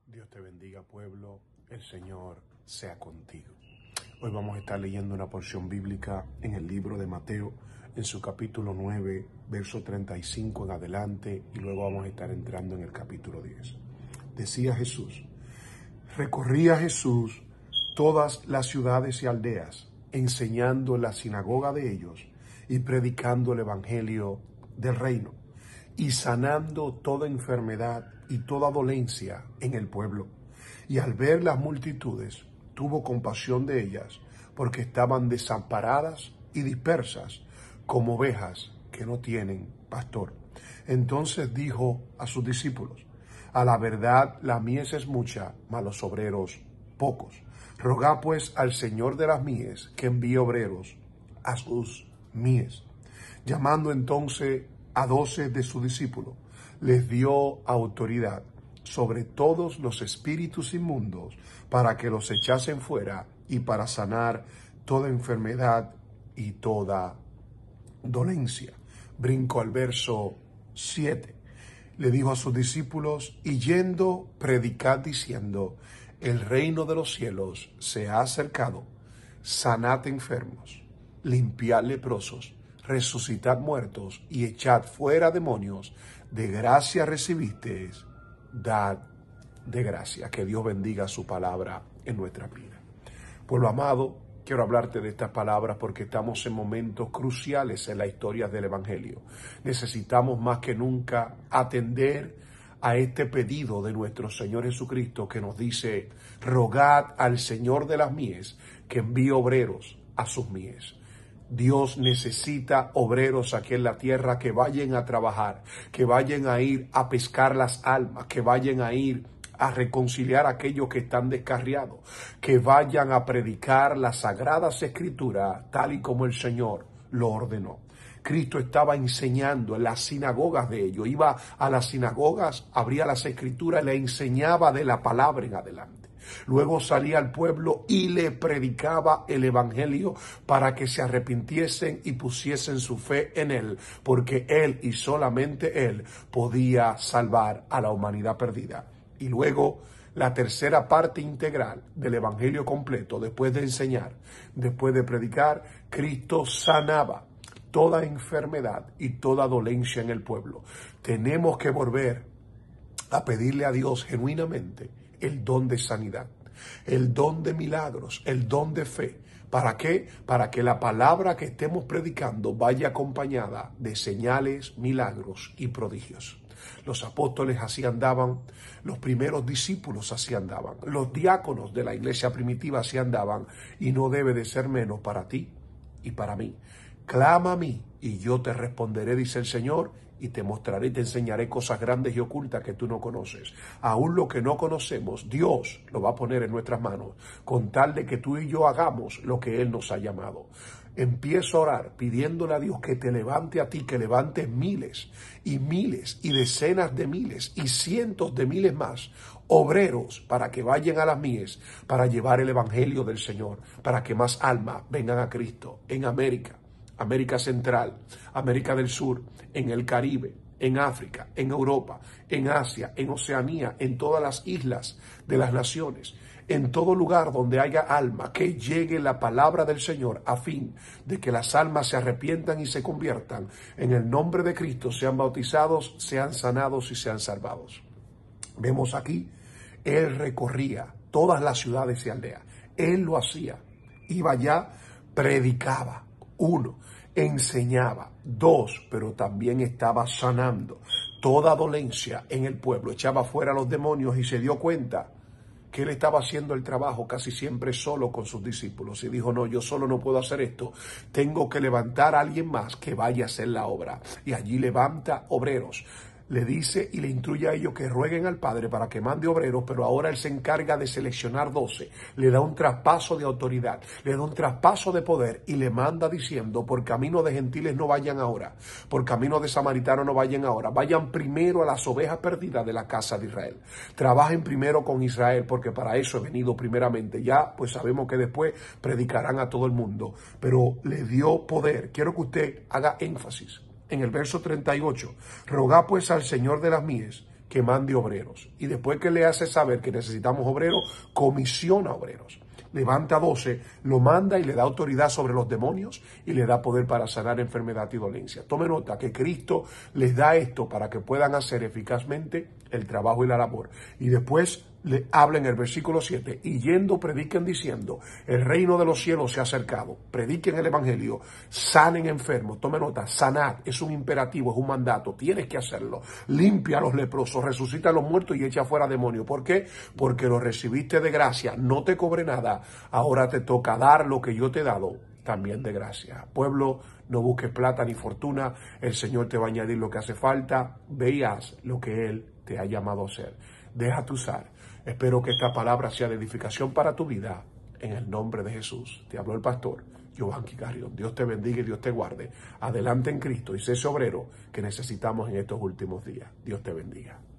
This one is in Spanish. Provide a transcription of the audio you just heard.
Dios te bendiga, pueblo. El Señor sea contigo. Hoy vamos a estar leyendo una porción bíblica en el libro de Mateo, en su capítulo 9, verso 35 en adelante, y luego vamos a estar entrando en el capítulo 10. Decía Jesús: recorría Jesús todas las ciudades y aldeas, enseñando en la sinagoga de ellos y predicando el evangelio del reino, y sanando toda enfermedad y toda dolencia en el pueblo. Y al ver las multitudes, tuvo compasión de ellas, porque estaban desamparadas y dispersas, como ovejas que no tienen pastor. Entonces dijo a sus discípulos: a la verdad la mies es mucha, mas los obreros pocos. Rogad pues al Señor de las mies que envíe obreros a sus mies. Llamando entonces a 12 de sus discípulos, les dio autoridad sobre todos los espíritus inmundos para que los echasen fuera y para sanar toda enfermedad y toda dolencia. Brinco al verso 7. Le dijo a sus discípulos: y yendo, predicad diciendo, el reino de los cielos se ha acercado, sanad enfermos, limpiad leprosos, resucitad muertos y echad fuera demonios. De gracia recibisteis, dad de gracia. Que Dios bendiga su palabra en nuestra vida. Pueblo amado, quiero hablarte de estas palabras porque estamos en momentos cruciales en la historia del Evangelio. Necesitamos más que nunca atender a este pedido de nuestro Señor Jesucristo, que nos dice: rogad al Señor de las mies que envíe obreros a sus mies. Dios necesita obreros aquí en la tierra que vayan a trabajar, que vayan a ir a pescar las almas, que vayan a ir a reconciliar a aquellos que están descarriados, que vayan a predicar las sagradas escrituras tal y como el Señor lo ordenó. Cristo estaba enseñando en las sinagogas de ellos, iba a las sinagogas, abría las escrituras y le enseñaba de la palabra en adelante. Luego salía al pueblo y le predicaba el evangelio para que se arrepintiesen y pusiesen su fe en él, porque él y solamente él podía salvar a la humanidad perdida. Y luego la tercera parte integral del evangelio completo, después de enseñar, después de predicar, Cristo sanaba toda enfermedad y toda dolencia en el pueblo. Tenemos que volver a pedirle a Dios genuinamente el don de sanidad, el don de milagros, el don de fe. ¿Para qué? Para que la palabra que estemos predicando vaya acompañada de señales, milagros y prodigios. Los apóstoles así andaban, los primeros discípulos así andaban, los diáconos de la iglesia primitiva así andaban, y no debe de ser menos para ti y para mí. Clama a mí y yo te responderé, dice el Señor, y te mostraré y te enseñaré cosas grandes y ocultas que tú no conoces. Aún lo que no conocemos, Dios lo va a poner en nuestras manos, con tal de que tú y yo hagamos lo que Él nos ha llamado. Empiezo a orar pidiéndole a Dios que te levante a ti, que levante miles y decenas de miles y cientos de miles más obreros para que vayan a las mies, para llevar el evangelio del Señor, para que más almas vengan a Cristo en América, América Central, América del Sur, en el Caribe, en África, en Europa, en Asia, en Oceanía, en todas las islas de las naciones, en todo lugar donde haya alma, que llegue la palabra del Señor, a fin de que las almas se arrepientan y se conviertan en el nombre de Cristo, sean bautizados, sean sanados y sean salvados. Vemos aquí, Él recorría todas las ciudades y aldeas. Él lo hacía. Iba allá, predicaba. 1, enseñaba. 2, pero también estaba sanando toda dolencia en el pueblo. Echaba fuera a los demonios y se dio cuenta que él estaba haciendo el trabajo casi siempre solo con sus discípulos. Y dijo: no, yo solo no puedo hacer esto. Tengo que levantar a alguien más que vaya a hacer la obra. Y allí levanta obreros. Le dice y le instruye a ellos que rueguen al Padre para que mande obreros, pero ahora Él se encarga de seleccionar 12. Le da un traspaso de autoridad, le da un traspaso de poder y le manda diciendo: por camino de gentiles no vayan ahora, por camino de samaritanos no vayan ahora, vayan primero a las ovejas perdidas de la casa de Israel. Trabajen primero con Israel, porque para eso he venido primeramente. Ya pues sabemos que después predicarán a todo el mundo, pero le dio poder. Quiero que usted haga énfasis en el verso 38, rogad pues al Señor de las mies que mande obreros. Y después que le hace saber que necesitamos obreros, comisiona obreros. Levanta 12, lo manda y le da autoridad sobre los demonios y le da poder para sanar enfermedad y dolencia. Tome nota que Cristo les da esto para que puedan hacer eficazmente el trabajo y la labor. Y después le habla en el versículo 7, y yendo prediquen diciendo, el reino de los cielos se ha acercado. Prediquen el evangelio, sanen enfermos. Tome nota, sanad es un imperativo, es un mandato, tienes que hacerlo. Limpia a los leprosos, resucita a los muertos y echa fuera demonios. ¿Por qué? Porque lo recibiste de gracia, no te cobré nada, ahora te toca dar lo que yo te he dado, también de gracia. Pueblo, no busques plata ni fortuna, el Señor te va a añadir lo que hace falta, veas lo que Él te ha llamado a hacer. Déjate usar. Espero que esta palabra sea de edificación para tu vida. En el nombre de Jesús. Te habló el pastor Giovanni Carrión. Dios te bendiga y Dios te guarde. Adelante en Cristo y sé ese obrero que necesitamos en estos últimos días. Dios te bendiga.